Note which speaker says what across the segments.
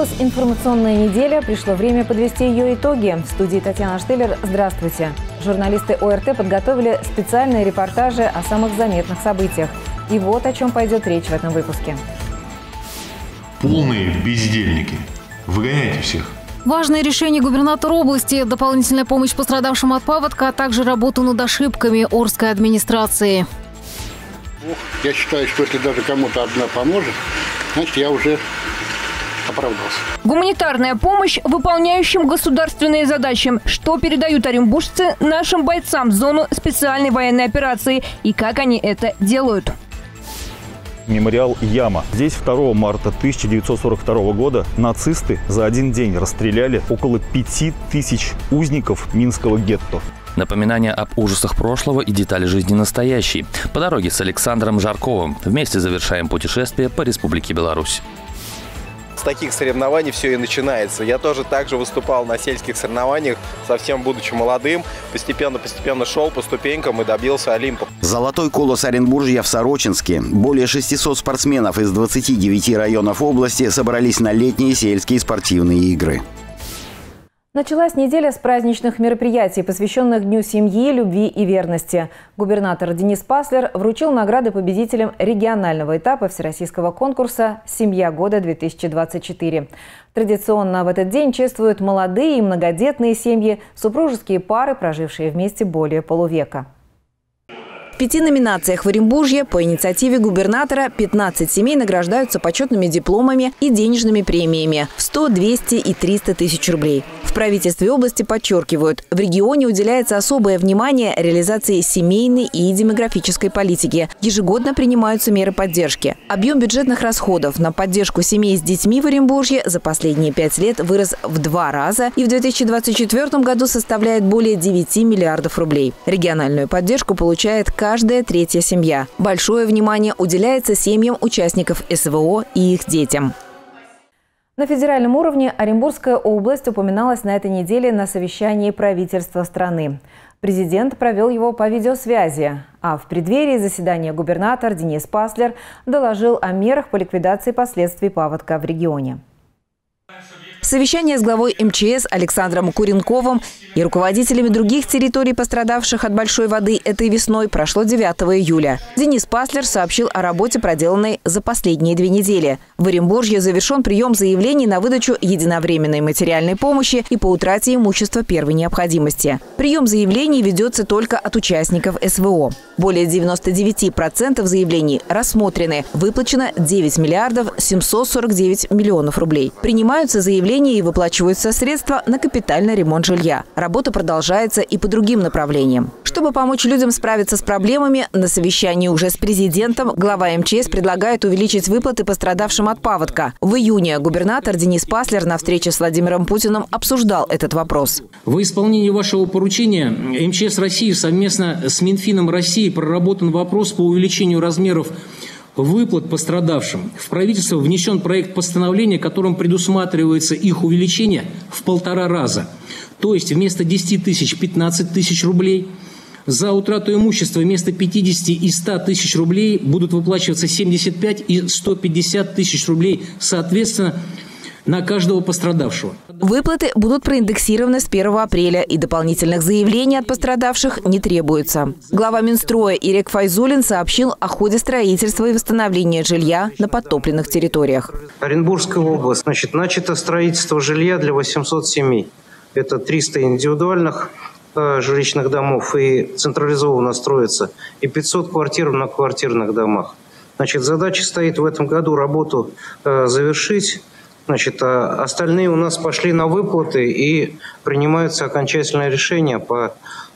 Speaker 1: Завершилась информационная неделя, пришло время подвести ее итоги. В студии Татьяна Штеллер. Здравствуйте. Журналисты ОРТ подготовили специальные репортажи о самых заметных событиях. И вот о чем пойдет речь в этом выпуске.
Speaker 2: Полные бездельники. Выгоняйте всех.
Speaker 3: Важное решение губернатора области, дополнительная помощь пострадавшим от паводка, а также работу над ошибками Орской администрации.
Speaker 4: Я считаю, что если даже кому-то одна поможет, значит, я уже оправдался.
Speaker 5: Гуманитарная помощь выполняющим государственные задачи. Что передают оренбуржцы нашим бойцам в зону специальной военной операции и как они это делают.
Speaker 6: Мемориал «Яма». Здесь 2 марта 1942 года нацисты за один день расстреляли около 5000 узников Минского гетто.
Speaker 7: Напоминание об ужасах прошлого и детали жизни настоящей. По дороге с Александром Жарковым вместе завершаем путешествие по Республике Беларусь.
Speaker 8: С таких соревнований все и начинается. Я тоже также выступал на сельских соревнованиях, совсем будучи молодым. Постепенно шел по ступенькам и добился Олимпа.
Speaker 9: Золотой колос Оренбуржья в Сорочинске. Более 600 спортсменов из 29 районов области собрались на летние сельские спортивные игры.
Speaker 1: Началась неделя с праздничных мероприятий, посвященных Дню семьи, любви и верности. Губернатор Денис Паслер вручил награды победителям регионального этапа всероссийского конкурса «Семья года-2024». Традиционно в этот день чествуют молодые и многодетные семьи, супружеские пары, прожившие вместе более полувека. В 5 номинациях в Оренбуржье по инициативе губернатора 15 семей награждаются почетными дипломами и денежными премиями в 100, 200 и 300 тысяч рублей. В правительстве области подчеркивают, в регионе уделяется особое внимание реализации семейной и демографической политики. Ежегодно принимаются меры поддержки. Объем бюджетных расходов на поддержку семей с детьми в Оренбуржье за последние 5 лет вырос в 2 раза и в 2024 году составляет более 9 миллиардов рублей. Региональную поддержку получает каждая 3-я семья. Большое внимание уделяется семьям участников СВО и их детям. На федеральном уровне Оренбургская область упоминалась на этой неделе на совещании правительства страны. Президент провел его по видеосвязи, а в преддверии заседания губернатор Денис Паслер доложил о мерах по ликвидации последствий паводка в регионе. Совещание с главой МЧС Александром Куренковым и руководителями других территорий, пострадавших от большой воды этой весной, прошло 9 июля. Денис Паслер сообщил о работе, проделанной за последние 2 недели. В Оренбуржье завершен прием заявлений на выдачу единовременной материальной помощи и по утрате имущества первой необходимости. Прием заявлений ведется только от участников СВО. Более 99% заявлений рассмотрены. Выплачено 9 миллиардов 749 миллионов рублей. Принимаются заявления и выплачиваются средства на капитальный ремонт жилья. Работа продолжается и по другим направлениям. Чтобы помочь людям справиться с проблемами, на совещании уже с президентом глава МЧС предлагает увеличить выплаты пострадавшим от паводка. В июне губернатор Денис Паслер на встрече с Владимиром Путиным обсуждал этот вопрос.
Speaker 10: В исполнении вашего поручения МЧС России совместно с Минфином России проработан вопрос по увеличению размеров выплат пострадавшим. В правительство внесен проект постановления, которым предусматривается их увеличение в 1,5 раза. То есть вместо 10 тысяч – 15 тысяч рублей. За утрату имущества вместо 50 и 100 тысяч рублей будут выплачиваться 75 и 150 тысяч рублей, соответственно, на каждого пострадавшего.
Speaker 1: Выплаты будут проиндексированы с 1 апреля, и дополнительных заявлений от пострадавших не требуется. Глава Минстроя Ирек Файзулин сообщил о ходе строительства и восстановления жилья на подтопленных территориях.
Speaker 11: Оренбургская область. Начато строительство жилья для 800 семей. Это 300 индивидуальных жилищных домов и централизованно строится, и 500 квартир в многоквартирных домах. Задача стоит в этом году работу завершить. Остальные у нас пошли на выплаты и принимаются окончательные решения по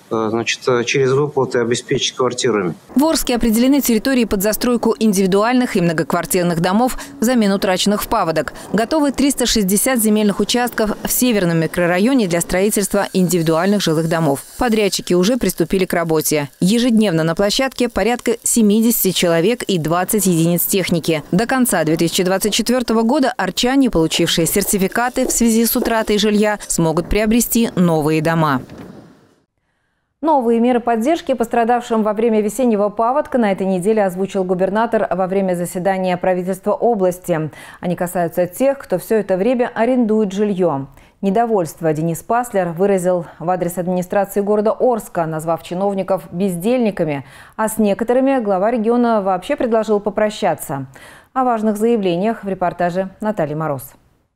Speaker 11: через выплаты обеспечить квартирами.
Speaker 1: В Орске определены территории под застройку индивидуальных и многоквартирных домов взамен утраченных в паводок. Готовы 360 земельных участков в северном микрорайоне для строительства индивидуальных жилых домов. Подрядчики уже приступили к работе. Ежедневно на площадке порядка 70 человек и 20 единиц техники. До конца 2024 года орчане, получившие сертификаты в связи с утратой жилья, смогут приобрести новые дома. Новые меры поддержки пострадавшим во время весеннего паводка на этой неделе озвучил губернатор во время заседания правительства области. Они касаются тех, кто все это время арендует жилье. Недовольство Денис Паслер выразил в адрес администрации города Орска, назвав чиновников бездельниками. А с некоторыми глава региона вообще предложил попрощаться. О важных заявлениях в репортаже Натальи Мороз.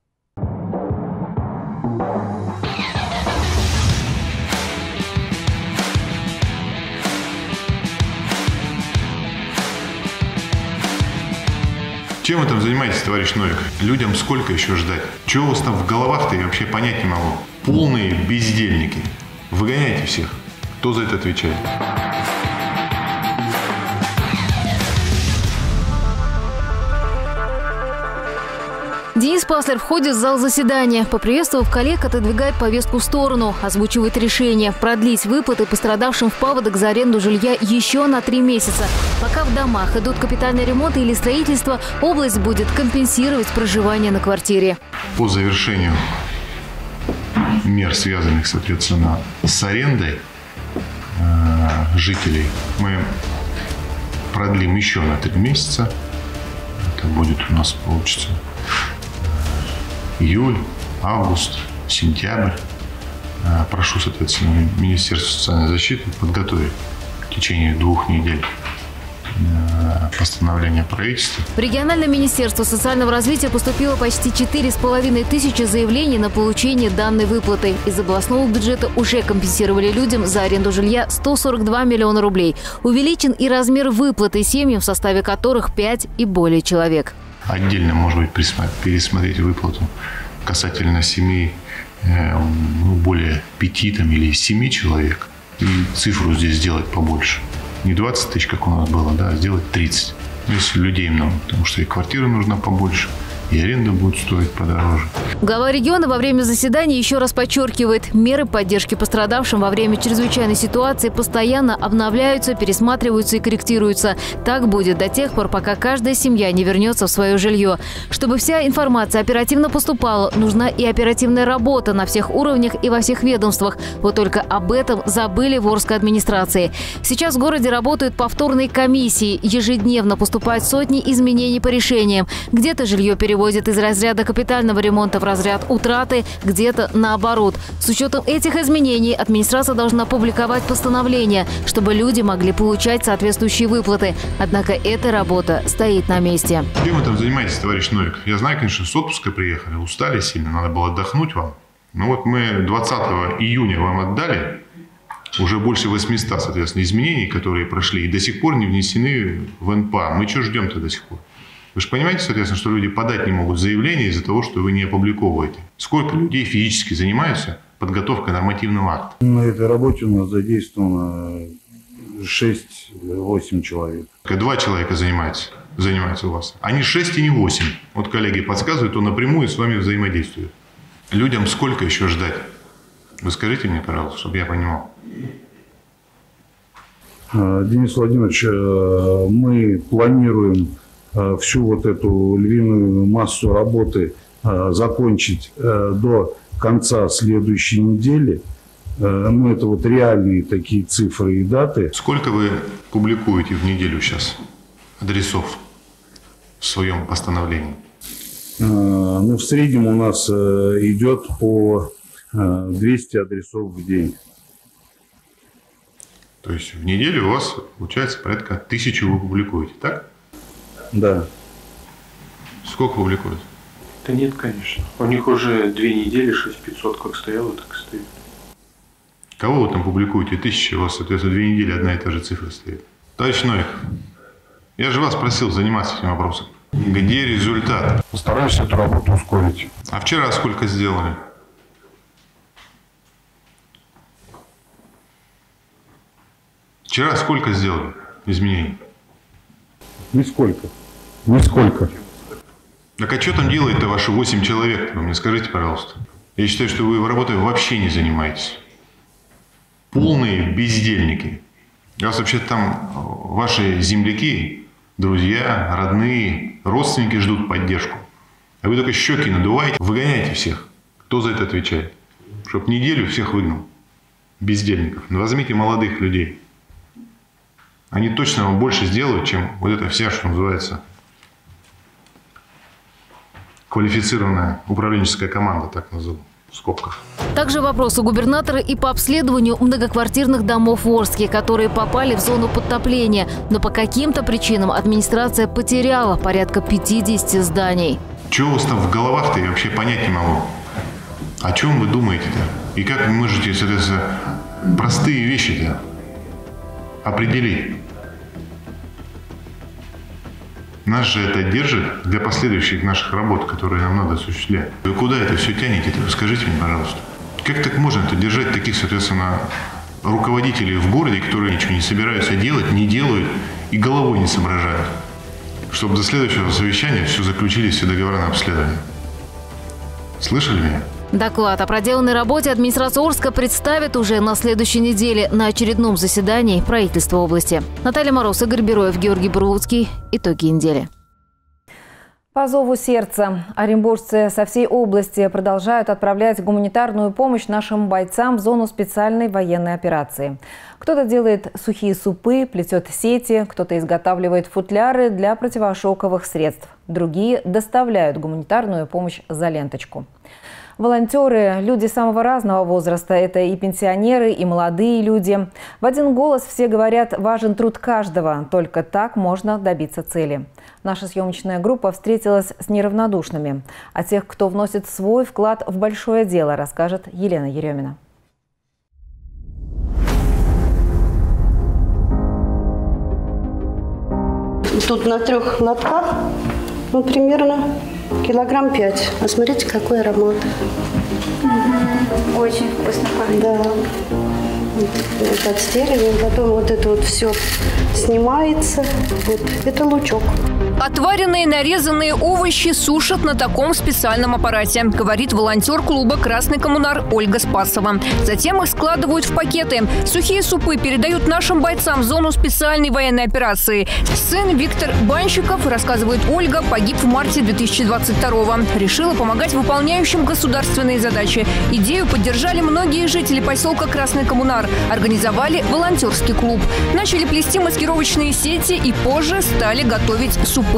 Speaker 2: Чем вы там занимаетесь, товарищ Новик? Людям сколько еще ждать? Чего у вас там в головах-то, я вообще понять не могу. Полные бездельники. Выгоняйте всех. Кто за это отвечает?
Speaker 3: Денис Паслер входит в зал заседания. Поприветствовав коллег, отодвигает повестку в сторону. Озвучивает решение продлить выплаты пострадавшим в паводок за аренду жилья еще на 3 месяца. Пока в домах идут капитальные ремонты или строительство, область будет компенсировать проживание на квартире.
Speaker 2: По завершению мер, связанных, соответственно, с арендой жителей, мы продлим еще на 3 месяца. Это будет у нас, получится, июль, август, сентябрь. Прошу, соответственно, Министерство социальной защиты подготовить в течение 2 недель постановление правительства.
Speaker 3: В региональное министерство социального развития поступило почти 4500 заявлений на получение данной выплаты. Из областного бюджета уже компенсировали людям за аренду жилья 142 миллиона рублей. Увеличен и размер выплаты семьям, в составе которых 5 и более человек.
Speaker 2: Отдельно, может быть, пересмотреть выплату касательно семей более 5 или 7 человек. И цифру здесь сделать побольше. Не 20 тысяч, как у нас было, да, а сделать 30. Если людей много, потому что и квартира нужна побольше, и аренда будет стоить подороже.
Speaker 3: Глава региона во время заседания еще раз подчеркивает, меры поддержки пострадавшим во время чрезвычайной ситуации постоянно обновляются, пересматриваются и корректируются. Так будет до тех пор, пока каждая семья не вернется в свое жилье. Чтобы вся информация оперативно поступала, нужна и оперативная работа на всех уровнях и во всех ведомствах. Вот только об этом забыли в Орской администрации. Сейчас в городе работают повторные комиссии. Ежедневно поступают сотни изменений по решениям. Где-то жилье переводят из разряда капитального ремонта в разряд утраты, где-то наоборот. С учетом этих изменений администрация должна публиковать постановления, чтобы люди могли получать соответствующие выплаты. Однако эта работа стоит на месте.
Speaker 2: Чем вы там занимаетесь, товарищ Новик? Я знаю, конечно, с отпуска приехали, устали сильно, надо было отдохнуть вам. Но вот мы 20 июня вам отдали уже больше 800, соответственно, изменений, которые прошли и до сих пор не внесены в НПА. Мы что ждем-то до сих пор? Вы же понимаете, соответственно, что люди подать не могут заявление из-за того, что вы не опубликовываете. Сколько людей физически занимаются подготовкой нормативного акта?
Speaker 12: На этой работе у нас задействовано 6-8 человек.
Speaker 2: 2 человека занимаются у вас. А не 6 и не 8. Вот коллеги подсказывают, то напрямую с вами взаимодействуют. Людям сколько еще ждать? Вы скажите мне, пожалуйста, чтобы я понимал.
Speaker 12: Денис Владимирович, мы планируем всю вот эту львиную массу работы закончить до конца следующей недели. Ну, это вот реальные такие цифры и даты.
Speaker 2: Сколько вы публикуете в неделю сейчас адресов в своем постановлении?
Speaker 12: Ну, в среднем у нас идет по 200 адресов в день.
Speaker 2: То есть в неделю у вас получается порядка 1000 вы публикуете, так?
Speaker 12: Да.
Speaker 2: Сколько публикуют?
Speaker 13: Да нет, конечно. У них уже 2 недели 6500 как стояло, так и стоит.
Speaker 2: Кого вы там публикуете? 1000, у вас, соответственно, 2 недели одна и та же цифра стоит. Товарищ Новик, я же вас просил заниматься этим вопросом. Где результат?
Speaker 12: Постараюсь эту работу ускорить.
Speaker 2: А вчера сколько сделали? Вчера сколько сделали изменений?
Speaker 12: Нисколько. Нисколько.
Speaker 2: Так а что там делают-то ваши 8 человек? Вы мне скажите, пожалуйста. Я считаю, что вы работой вообще не занимаетесь. Полные бездельники. У вас вообще там ваши земляки, друзья, родные, родственники ждут поддержку. А вы только щеки надуваете, выгоняете всех. Кто за это отвечает? Чтоб неделю всех выгнал. бездельников. Возьмите молодых людей. Они точно вам больше сделают, чем вот эта вся, что называется, квалифицированная управленческая команда, так назову, в скобках.
Speaker 3: Также вопрос у губернатора и по обследованию многоквартирных домов в Орске, которые попали в зону подтопления. Но по каким-то причинам администрация потеряла порядка 50 зданий.
Speaker 2: Чего у вас там в головах-то, я вообще понять не могу. О чем вы думаете-то? И как вы можете, соответственно, простые вещи-то определить? Нас же это держит для последующих наших работ, которые нам надо осуществлять. Вы куда это все тянете-то? Скажите мне, пожалуйста. Как так можно-то держать таких, соответственно, руководителей в городе, которые ничего не собираются делать, не делают и головой не соображают? Чтобы до следующего совещания все заключили, все договора на обследование. Слышали меня?
Speaker 3: Доклад о проделанной работе администрация Орска представит уже на следующей неделе на очередном заседании правительства области. Наталья Мороз, Игорь Бероев, Георгий Бурлуцкий. Итоги недели.
Speaker 1: По зову сердца оренбуржцы со всей области продолжают отправлять гуманитарную помощь нашим бойцам в зону специальной военной операции. Кто-то делает сухие супы, плетет сети, кто-то изготавливает футляры для противошоковых средств. Другие доставляют гуманитарную помощь за ленточку. Волонтеры – люди самого разного возраста. Это и пенсионеры, и молодые люди. В один голос все говорят, важен труд каждого. Только так можно добиться цели. Наша съемочная группа встретилась с неравнодушными. О тех, кто вносит свой вклад в большое дело, расскажет Елена Еремина.
Speaker 14: Тут на 3 лотках, примерно килограмм 5. А смотрите, какой аромат.
Speaker 15: Очень вкусно пахнет.
Speaker 14: Да. Вот отстреливаем, потом вот это вот все снимается. Вот это лучок.
Speaker 5: Отваренные нарезанные овощи сушат на таком специальном аппарате, говорит волонтер клуба «Красный коммунар» Ольга Спасова. Затем их складывают в пакеты. Сухие супы передают нашим бойцам в зону специальной военной операции. Сын Виктор Банщиков, рассказывает Ольга, погиб в марте 2022-го. Решила помогать выполняющим государственные задачи. Идею поддержали многие жители поселка Красный коммунар. Организовали волонтерский клуб. Начали плести маскировочные сети и позже стали готовить супы.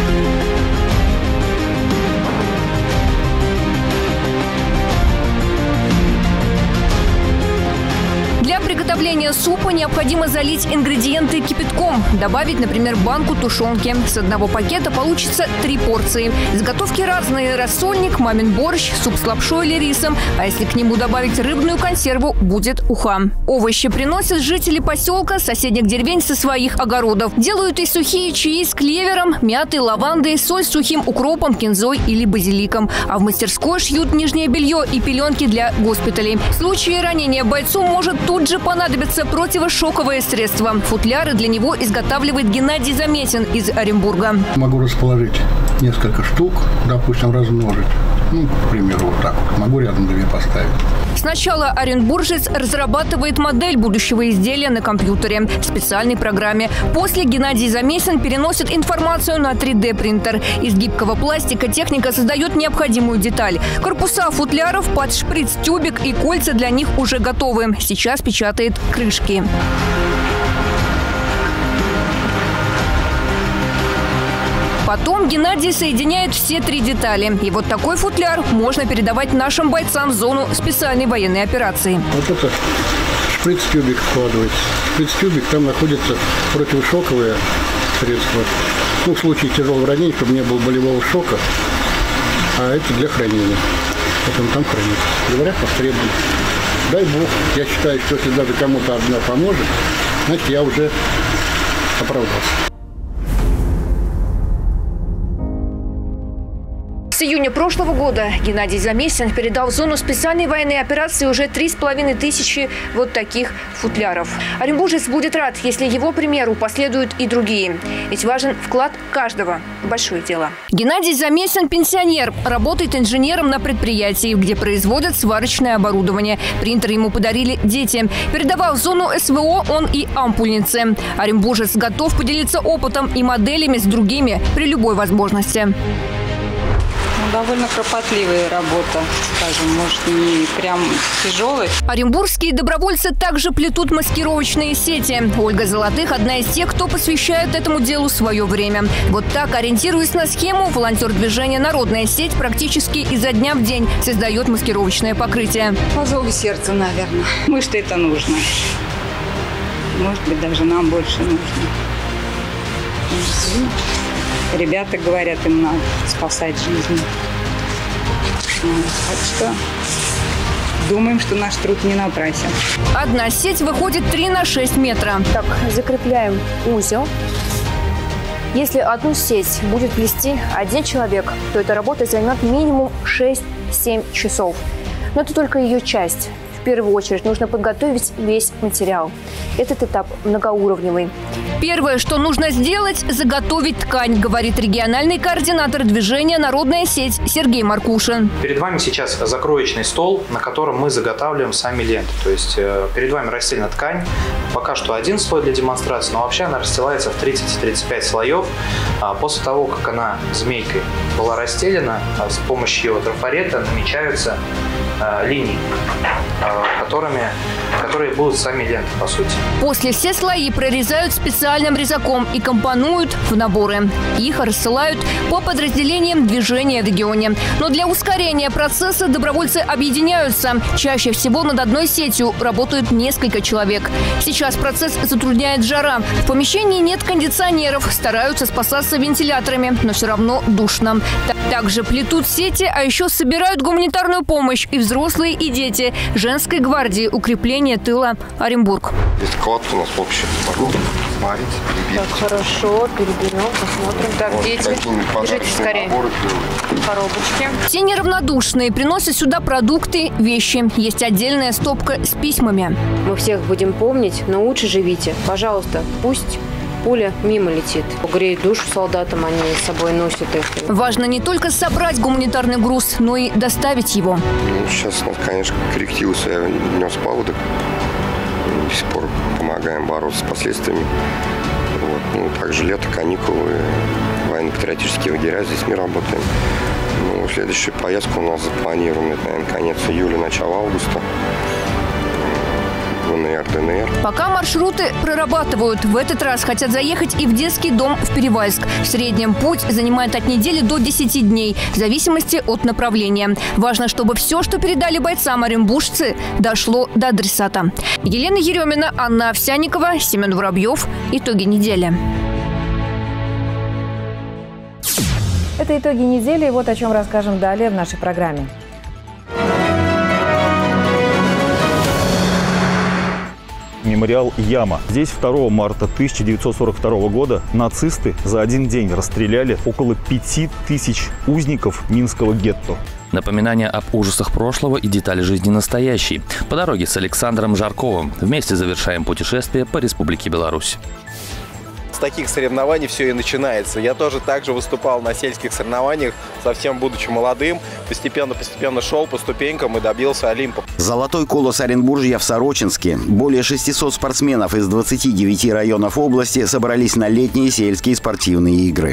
Speaker 5: Для приготовления супа необходимо залить ингредиенты кипятком. Добавить, например, банку тушенки. С одного пакета получится 3 порции. Заготовки разные. Рассольник, мамин борщ, суп с лапшой или рисом. А если к нему добавить рыбную консерву, будет уха. Овощи приносят жители поселка, соседних деревень со своих огородов. Делают и сухие чаи с клевером, мятой, лавандой, соль с сухим укропом, кинзой или базиликом. А в мастерской шьют нижнее белье и пеленки для госпиталей. В случае ранения бойцу может тут же понадобится противошоковое средство. Футляры для него изготавливает Геннадий Заметин из Оренбурга.
Speaker 4: Могу расположить несколько штук, допустим, размножить. К примеру, вот так вот. Могу рядом 2 поставить.
Speaker 5: Сначала оренбуржец разрабатывает модель будущего изделия на компьютере в специальной программе. После Геннадий Замесин переносит информацию на 3D-принтер. Из гибкого пластика техника создает необходимую деталь. Корпуса футляров под шприц-тюбик и кольца для них уже готовы. Сейчас печатает крышки. Потом Геннадий соединяет все 3 детали. И вот такой футляр можно передавать нашим бойцам в зону специальной военной операции.
Speaker 4: Вот это шприц-тюбик вкладывается. Шприц-тюбик, там находится противошоковое средство. В случае тяжелого ранения, чтобы не было болевого шока. А это для хранения. Потом там хранится. Говорят, востребовано. Дай бог. Я считаю, что если даже кому-то одна поможет, значит, я уже оправдался.
Speaker 5: С июня прошлого года Геннадий Замесин передал в зону специальной военной операции уже 3500 вот таких футляров. Оренбуржец будет рад, если его примеру последуют и другие. Ведь важен вклад каждого в большое дело. Геннадий Замесин – пенсионер. Работает инженером на предприятии, где производят сварочное оборудование. Принтер ему подарили дети. Передавал в зону СВО он и ампульницы. Оренбуржец готов поделиться опытом и моделями с другими при любой возможности.
Speaker 15: довольно кропотливая работа, скажем, может, не прям тяжелая.
Speaker 5: Оренбургские добровольцы также плетут маскировочные сети. Ольга Золотых – одна из тех, кто посвящает этому делу свое время. Вот так, ориентируясь на схему, волонтер движения «Народная сеть» практически изо дня в день создает маскировочное покрытие.
Speaker 15: По зову сердца, наверное. Может, это нужно. Может быть, даже нам больше нужно. Ребята говорят, им надо спасать жизнь. Так что думаем, что наш труд не напрасен.
Speaker 5: Одна сеть выходит 3 на 6 метра.
Speaker 16: Так, закрепляем узел. Если одну сеть будет плести один человек, то эта работа займет минимум 6-7 часов. Но это только ее часть. В первую очередь нужно подготовить весь материал. Этот этап многоуровневый.
Speaker 5: Первое, что нужно сделать – заготовить ткань, говорит региональный координатор движения «Народная сеть» Сергей Маркушин.
Speaker 17: Перед вами сейчас закроечный стол, на котором мы заготавливаем сами ленты. То есть перед вами расстелена ткань. Пока что один слой для демонстрации, но вообще она расстилается в 30-35 слоев. После того, как она змейкой была расстелена, с помощью трафарета намечаются линии, которые будут сами ленты, по сути.
Speaker 5: После все слои прорезают специальным резаком и компонуют в наборы. Их рассылают по подразделениям движения в регионе. Но для ускорения процесса добровольцы объединяются. Чаще всего над одной сетью работают несколько человек. Сейчас процесс затрудняет жара. В помещении нет кондиционеров, стараются спасаться вентиляторами, но все равно душно. Также плетут сети, а еще собирают гуманитарную помощь и взрослые, и дети женской гвардии укрепления тыла Оренбург.
Speaker 18: Есть вклад у нас общий. Смотрите,
Speaker 16: так, хорошо, переберем, посмотрим. Так, вот, дети, держите скорее. Коробочки.
Speaker 5: Все неравнодушные приносят сюда продукты, вещи. Есть отдельная стопка с письмами.
Speaker 16: Мы всех будем помнить, но лучше живите. Пожалуйста, пусть пуля мимо летит. Греет душу солдатам, они с собой носят их.
Speaker 5: Важно не только собрать гуманитарный груз, но и доставить его.
Speaker 18: Сейчас у нас, конечно, коррективы я нес паводок. До сих пор помогаем бороться с последствиями. Вот. Также лето, каникулы, военно-патриотические лагеря. Здесь мы работаем. Следующая поездка у нас запланирована, это, наверное, конец июля, начало августа. ЛНР, ДНР.
Speaker 5: Пока маршруты прорабатывают. В этот раз хотят заехать и в детский дом в Перевальск. В среднем путь занимает от недели до 10 дней, в зависимости от направления. Важно, чтобы все, что передали бойцам оренбуржцы, дошло до адресата. Елена Еремина, Анна Овсянникова, Семен Воробьев. Итоги недели.
Speaker 1: Это итоги недели, и вот о чем расскажем далее в нашей программе.
Speaker 6: Мемориал «Яма». Здесь 2 марта 1942 года нацисты за один день расстреляли около 5000 узников Минского гетто.
Speaker 7: Напоминание об ужасах прошлого и детали жизни настоящей. По дороге с Александром Жарковым. Вместе завершаем путешествие по Республике Беларусь.
Speaker 8: С таких соревнований все и начинается. Я тоже также выступал на сельских соревнованиях, совсем будучи молодым. Постепенно шел по ступенькам и добился Олимпа.
Speaker 9: Золотой колос Оренбуржья в Сорочинске. Более 600 спортсменов из 29 районов области собрались на летние сельские спортивные игры.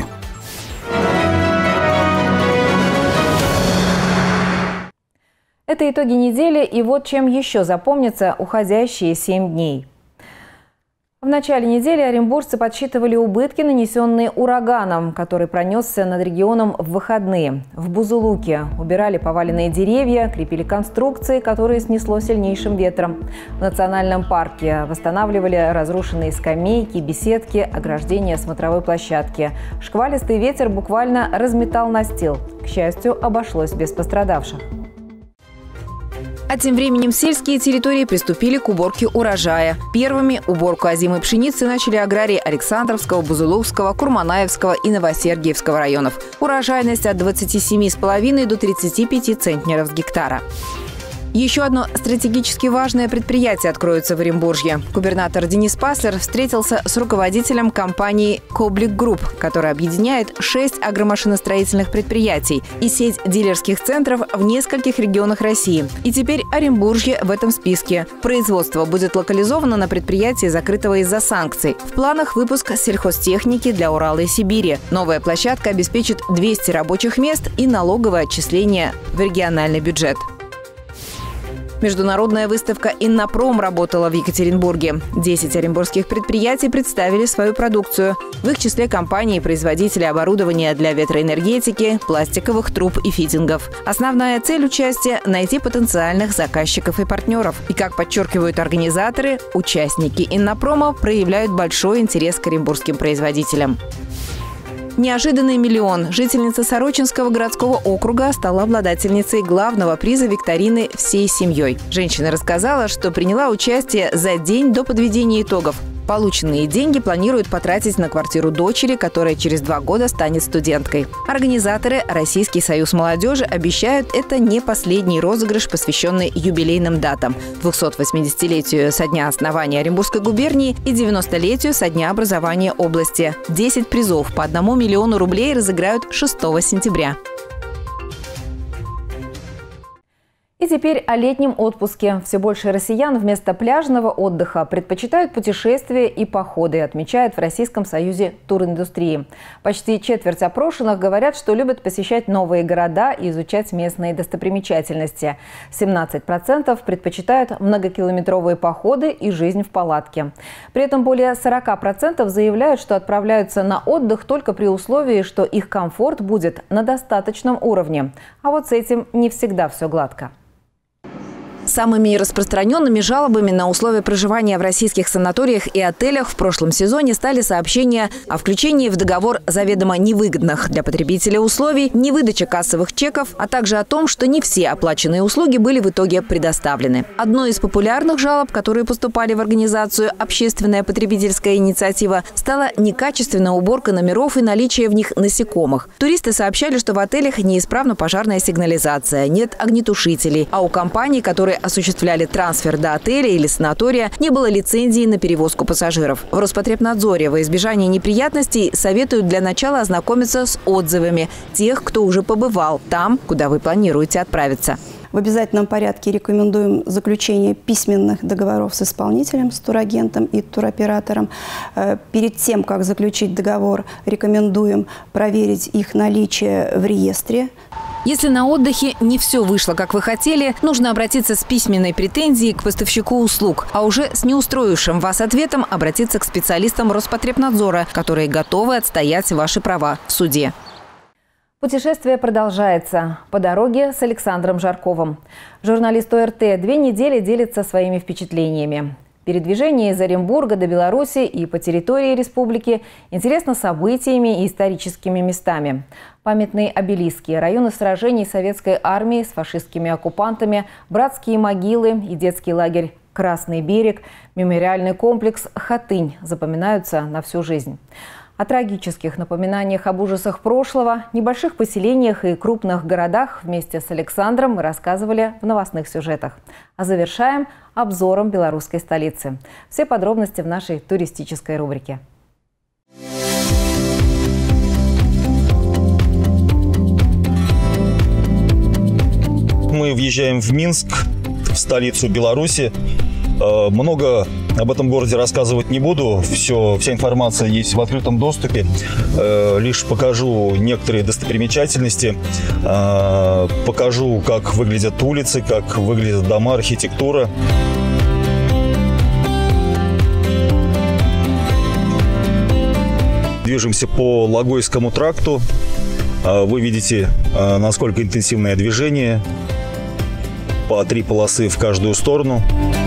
Speaker 1: Это итоги недели, и вот чем еще запомнятся уходящие 7 дней. В начале недели оренбуржцы подсчитывали убытки, нанесенные ураганом, который пронесся над регионом в выходные. В Бузулуке убирали поваленные деревья, крепили конструкции, которые снесло сильнейшим ветром. В национальном парке восстанавливали разрушенные скамейки, беседки, ограждения смотровой площадки. Шквалистый ветер буквально разметал настил. К счастью, обошлось без пострадавших.
Speaker 19: А тем временем сельские территории приступили к уборке урожая. Первыми уборку озимой пшеницы начали аграрии Александровского, Бузулукского, Курманаевского и Новосергиевского районов. Урожайность от 27,5 до 35 центнеров с гектара. Еще одно стратегически важное предприятие откроется в Оренбурге. Губернатор Денис Паслер встретился с руководителем компании «Коблик Групп», которая объединяет 6 агромашиностроительных предприятий и сеть дилерских центров в нескольких регионах России. И теперь Оренбуржье в этом списке. Производство будет локализовано на предприятии, закрытого из-за санкций. В планах выпуск сельхозтехники для Урала и Сибири. Новая площадка обеспечит 200 рабочих мест и налоговое отчисление в региональный бюджет. Международная выставка «Иннопром» работала в Екатеринбурге. 10 оренбургских предприятий представили свою продукцию. В их числе компании и производители оборудования для ветроэнергетики, пластиковых труб и фитингов. Основная цель участия – найти потенциальных заказчиков и партнеров. И, как подчеркивают организаторы, участники «Иннопрома» проявляют большой интерес к оренбургским производителям. Неожиданный миллион. Жительница Сорочинского городского округа стала обладательницей главного приза викторины всей семьей. Женщина рассказала, что приняла участие за день до подведения итогов. Полученные деньги планируют потратить на квартиру дочери, которая через 2 года станет студенткой. Организаторы Российский союз молодежи обещают, это не последний розыгрыш, посвященный юбилейным датам – 280-летию со дня основания Оренбургской губернии и 90-летию со дня образования области. 10 призов по 1 миллиону рублей разыграют 6 сентября.
Speaker 1: И теперь о летнем отпуске. Все больше россиян вместо пляжного отдыха предпочитают путешествия и походы, отмечают в Российском союзе туриндустрии. Почти четверть опрошенных говорят, что любят посещать новые города и изучать местные достопримечательности. 17% предпочитают многокилометровые походы и жизнь в палатке. При этом более 40% заявляют, что отправляются на отдых только при условии, что их комфорт будет на достаточном уровне. А вот с этим не всегда все гладко.
Speaker 19: Самыми распространенными жалобами на условия проживания в российских санаториях и отелях в прошлом сезоне стали сообщения о включении в договор заведомо невыгодных для потребителя условий, невыдача кассовых чеков, а также о том, что не все оплаченные услуги были в итоге предоставлены. Одной из популярных жалоб, которые поступали в организацию «Общественная потребительская инициатива», стала некачественная уборка номеров и наличие в них насекомых. Туристы сообщали, что в отелях неисправна пожарная сигнализация, нет огнетушителей, а у компаний, которые осуществляли трансфер до отеля или санатория, не было лицензии на перевозку пассажиров. В Роспотребнадзоре во избежание неприятностей советуют для начала ознакомиться с отзывами тех, кто уже побывал там, куда вы планируете отправиться.
Speaker 20: В обязательном порядке рекомендуем заключение письменных договоров с исполнителем, с турагентом и туроператором. Перед тем, как заключить договор, рекомендуем проверить их наличие в реестре.
Speaker 19: Если на отдыхе не все вышло, как вы хотели, нужно обратиться с письменной претензией к поставщику услуг, а уже с неустроившим вас ответом обратиться к специалистам Роспотребнадзора, которые готовы отстоять ваши права в суде.
Speaker 1: Путешествие продолжается. По дороге с Александром Жарковым. Журналист ОРТ 2 недели делится своими впечатлениями. Передвижение из Оренбурга до Беларуси и по территории республики интересно событиями и историческими местами. Памятные обелиски, районы сражений советской армии с фашистскими оккупантами, братские могилы и детский лагерь «Красный берег», мемориальный комплекс «Хатынь» запоминаются на всю жизнь. О трагических напоминаниях об ужасах прошлого, небольших поселениях и крупных городах вместе с Александром мы рассказывали в новостных сюжетах. А завершаем обзором белорусской столицы. Все подробности в нашей туристической рубрике.
Speaker 6: Мы въезжаем в Минск, в столицу Беларуси. Много об этом городе рассказывать не буду. Вся информация есть в открытом доступе. Лишь покажу некоторые достопримечательности. Покажу, как выглядят улицы, как выглядят дома, архитектура. Движемся по Логойскому тракту. Вы видите, насколько интенсивное движение. По 3 полосы в каждую сторону.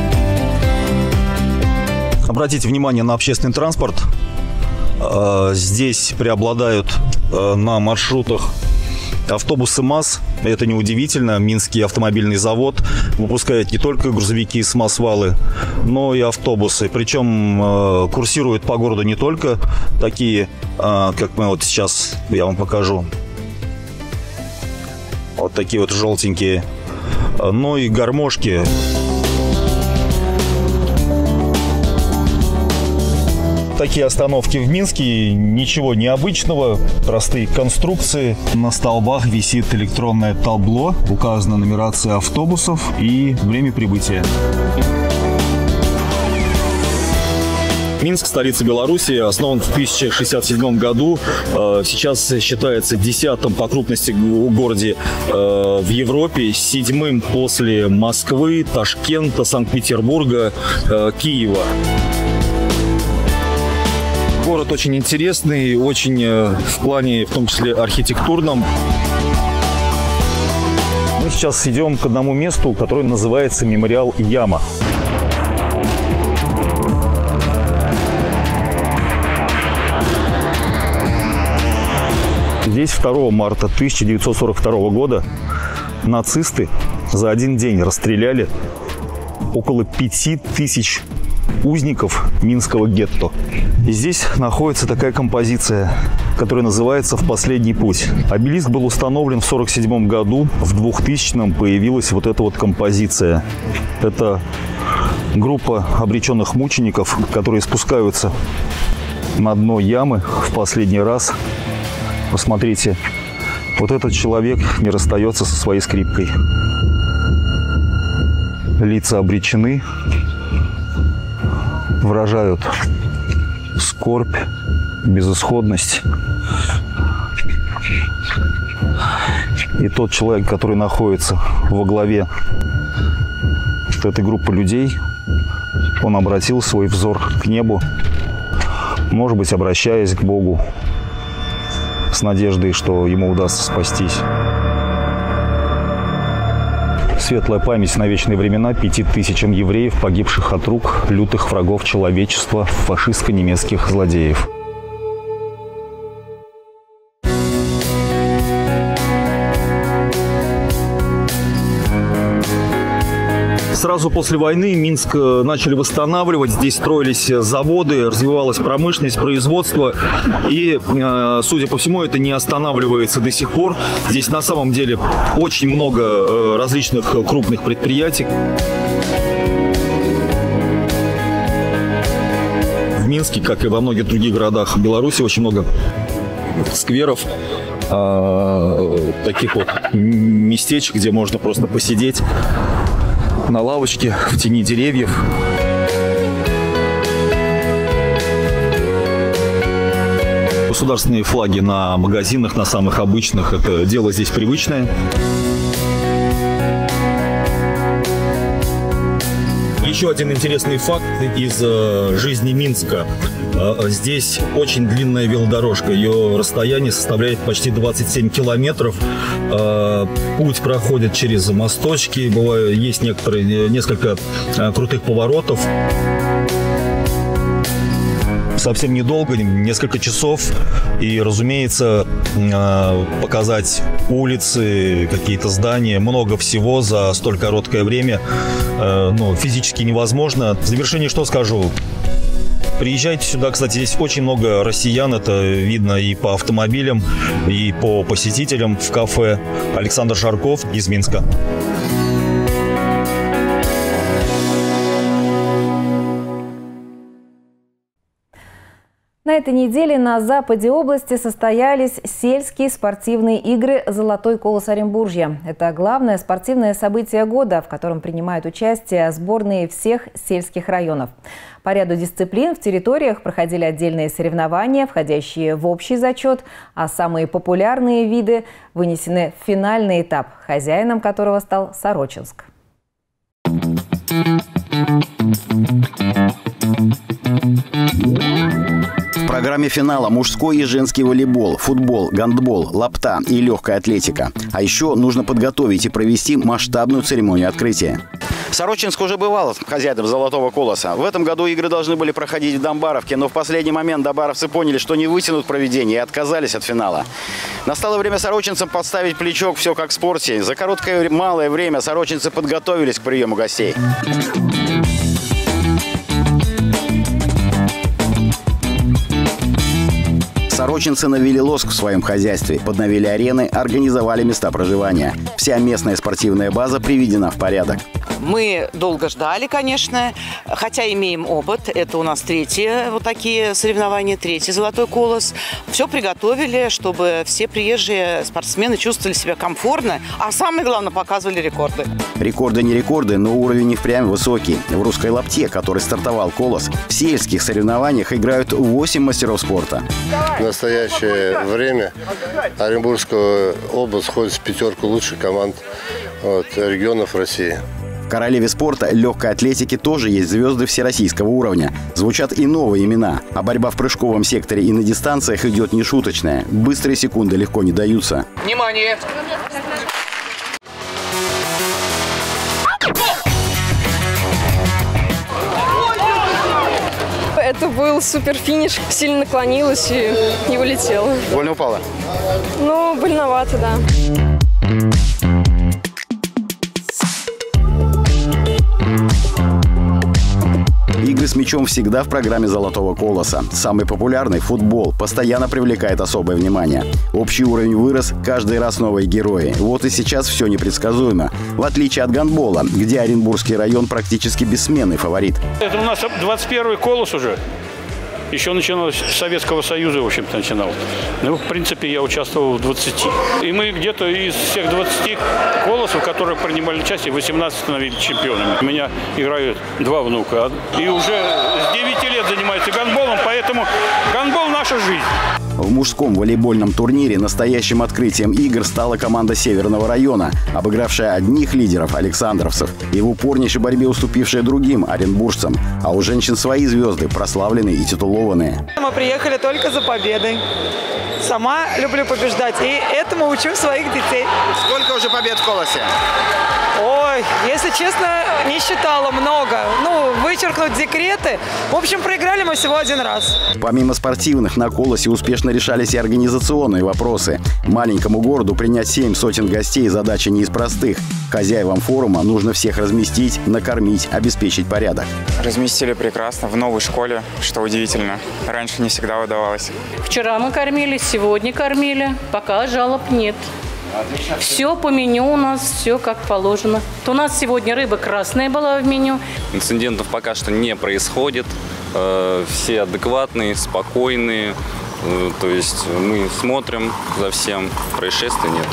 Speaker 6: Обратите внимание на общественный транспорт. Здесь преобладают на маршрутах автобусы МАЗ. Это неудивительно. Минский автомобильный завод выпускает не только грузовики и самосвалы, но и автобусы. Причем курсируют по городу не только такие, как мы вот сейчас, я вам покажу. Вот такие вот желтенькие но и гармошки. Такие остановки в Минске, ничего необычного, простые конструкции. На столбах висит электронное табло, указана нумерация автобусов и время прибытия. Минск, столица Беларуси, основан в 1067 году. Сейчас считается 10-м по крупности городе в Европе, 7-м после Москвы, Ташкента, Санкт-Петербурга, Киева. Город очень интересный, очень в плане, в том числе архитектурном. Мы сейчас идем к одному месту, которое называется мемориал Яма. Здесь 2 марта 1942 года нацисты за один день расстреляли около 5000 узников Минского гетто. И здесь находится такая композиция, которая называется «В последний путь». Обелиск был установлен в 1947 году, в 2000-м появилась вот эта вот композиция. Это группа обреченных мучеников, которые спускаются на дно ямы в последний раз. Посмотрите, вот этот человек не расстается со своей скрипкой. Лица обречены, выражают скорбь, безысходность. И тот человек, который находится во главе этой группы людей, он обратил свой взор к небу, может быть, обращаясь к Богу с надеждой, что ему удастся спастись. Светлая память на вечные времена 5000 евреев, погибших от рук лютых врагов человечества, фашистско-немецких злодеев. Сразу после войны Минск начали восстанавливать. Здесь строились заводы, развивалась промышленность, производство. И, судя по всему, это не останавливается до сих пор. Здесь на самом деле очень много различных крупных предприятий. В Минске, как и во многих других городах Беларуси, очень много скверов, таких вот местечек, где можно просто посидеть на лавочке в тени деревьев. Государственные флаги на магазинах, на самых обычных, это дело здесь привычное. Еще один интересный факт из жизни Минска. Здесь очень длинная велодорожка. Ее расстояние составляет почти 27 километров. Путь проходит через мосточки. Бывает, есть несколько крутых поворотов. Совсем недолго, несколько часов. И, разумеется, показать улицы, какие-то здания, много всего за столь короткое время физически невозможно. В завершение что скажу? Приезжайте сюда, кстати, здесь очень много россиян, это видно и по автомобилям, и по посетителям в кафе. Александр Жарков из Минска.
Speaker 1: На этой неделе на западе области состоялись сельские спортивные игры «Золотой колос Оренбуржья». Это главное спортивное событие года, в котором принимают участие сборные всех сельских районов. По ряду дисциплин в территориях проходили отдельные соревнования, входящие в общий зачет, а самые популярные виды вынесены в финальный этап, хозяином которого стал Сорочинск.
Speaker 9: В программе финала мужской и женский волейбол, футбол, гандбол, лапта и легкая атлетика. А еще нужно подготовить и провести масштабную церемонию открытия. Сорочинск уже бывал хозяином «Золотого колоса». В этом году игры должны были проходить в Домбаровке, но в последний момент домбаровцы поняли, что не вытянут проведение, и отказались от финала. Настало время сорочинцам подставить плечо, все как в спорте. За короткое малое время сорочинцы подготовились к приему гостей. Сорочинцы навели лоск в своем хозяйстве, подновили арены, организовали места проживания. Вся местная спортивная база приведена в порядок.
Speaker 21: Мы долго ждали, конечно, хотя имеем опыт. Это у нас третьи вот такие соревнования, третий «Золотой колос». Все приготовили, чтобы все приезжие спортсмены чувствовали себя комфортно, а самое главное, показывали рекорды.
Speaker 9: Рекорды не рекорды, но уровень и впрямь высокий. В Русской Лапте, который стартовал колос, в сельских соревнованиях играют 8 мастеров спорта.
Speaker 22: В настоящее время Оренбургская область входит в пятерку лучших команд регионов России.
Speaker 9: В королеве спорта легкой атлетики тоже есть звезды всероссийского уровня. Звучат и новые имена. А борьба в прыжковом секторе и на дистанциях идет нешуточная. Быстрые секунды легко не даются.
Speaker 23: Внимание!
Speaker 24: Это был супер финиш. Сильно наклонилась и не улетела.
Speaker 22: Больно упала?
Speaker 24: Ну, больновато, да.
Speaker 9: Игры с мячом всегда в программе «Золотого колоса». Самый популярный – футбол. Постоянно привлекает особое внимание. Общий уровень вырос, каждый раз новые герои. Вот и сейчас все непредсказуемо. В отличие от гандбола, где Оренбургский район практически бессменный фаворит.
Speaker 25: Это у нас 21-й колос уже. Еще начиналось с Советского Союза, в общем-то, начинал. Ну, в принципе, я участвовал в 20. И мы где-то из всех 20 колосов, которые принимали участие, 18 становились чемпионами. У меня играют 2 внука. И уже с 9 лет занимаются гандболом, поэтому гандбол – наша жизнь.
Speaker 9: В мужском волейбольном турнире настоящим открытием игр стала команда Северного района, обыгравшая одних лидеров – александровцев, и в упорнейшей борьбе уступившая другим – оренбуржцам. А у женщин свои звезды, прославленные и титулованные.
Speaker 26: Мы приехали только за победой. Сама люблю побеждать, и этому учу своих детей.
Speaker 22: Сколько уже побед в колосе?
Speaker 26: Ой, если честно, не считала много. Ну, вычеркнуть декреты. В общем, проиграли мы всего 1 раз.
Speaker 9: Помимо спортивных, на колосе успешно решались и организационные вопросы. Маленькому городу принять 7 сотен гостей задача не из простых. Хозяевам форума нужно всех разместить, накормить, обеспечить порядок.
Speaker 27: Разместили прекрасно, в новой школе, что удивительно. Раньше не всегда удавалось.
Speaker 28: Вчера мы кормили, сегодня кормили, пока жалоб нет. Все по меню у нас, все как положено. У нас сегодня рыба красная была в меню.
Speaker 29: Инцидентов пока что не происходит. Все адекватные, спокойные. То есть мы смотрим за всем, происшествий нет.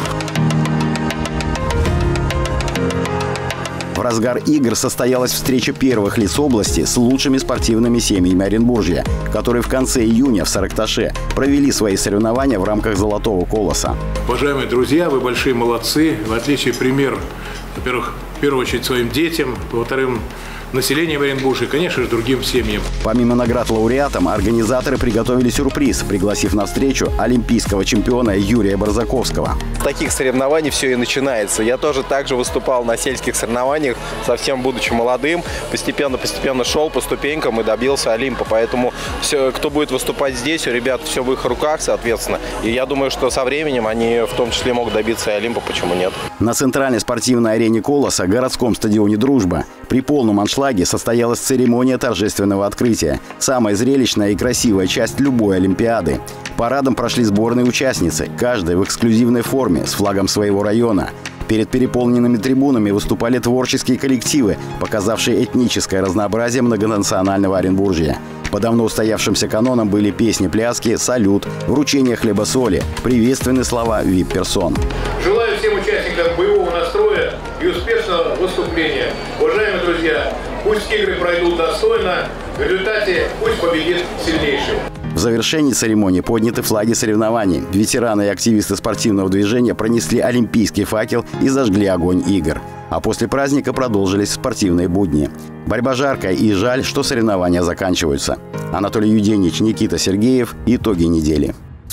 Speaker 9: В разгар игр состоялась встреча первых лиц области с лучшими спортивными семьями Оренбуржья, которые в конце июня в Сарыкташе провели свои соревнования в рамках «Золотого колоса».
Speaker 30: Уважаемые друзья, вы большие молодцы. В отличие пример, во-первых, в первую очередь своим детям, во-вторых, населением Оренбуржья и, конечно же, другим семьям.
Speaker 9: Помимо наград лауреатам, организаторы приготовили сюрприз, пригласив на встречу олимпийского чемпиона Юрия Барзаковского.
Speaker 8: С таких соревнований все и начинается. Я тоже также выступал на сельских соревнованиях, совсем будучи молодым. Постепенно шел по ступенькам и добился Олимпа. Поэтому все, кто будет выступать здесь, у ребят все в их руках, соответственно. И я думаю, что со временем они в том числе могут добиться и Олимпа, почему нет.
Speaker 9: На центральной спортивной арене «Колоса», городском стадионе «Дружба», при полном аншлаге состоялась церемония торжественного открытия. Самая зрелищная и красивая часть любой Олимпиады. Парадом прошли сборные участницы, каждая в эксклюзивной форме, с флагом своего района. Перед переполненными трибунами выступали творческие коллективы, показавшие этническое разнообразие многонационального Оренбуржья. По давно устоявшимся канонам были песни, пляски, салют, вручение хлеба-соли, приветственные слова вип-персон.
Speaker 30: Желаю всем участникам боевого настроя и успешного выступления. Уважаемые друзья, пусть игры пройдут достойно, в результате пусть победит сильнейший.
Speaker 9: В завершении церемонии подняты флаги соревнований. Ветераны и активисты спортивного движения пронесли олимпийский факел и зажгли огонь игр. А после праздника продолжились спортивные будни. Борьба жаркая, и жаль, что соревнования заканчиваются. Анатолий Юденич, Никита Сергеев. Итоги недели.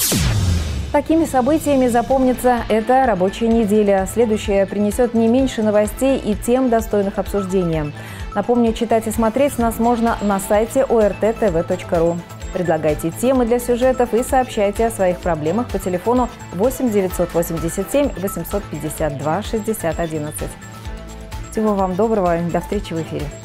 Speaker 1: Такими событиями запомнится эта рабочая неделя. Следующая принесет не меньше новостей и тем, достойных обсуждения. Напомню, читать и смотреть нас можно на сайте orttv.ru. Предлагайте темы для сюжетов и сообщайте о своих проблемах по телефону 8 987 852 60 11. Всего вам доброго и до встречи в эфире.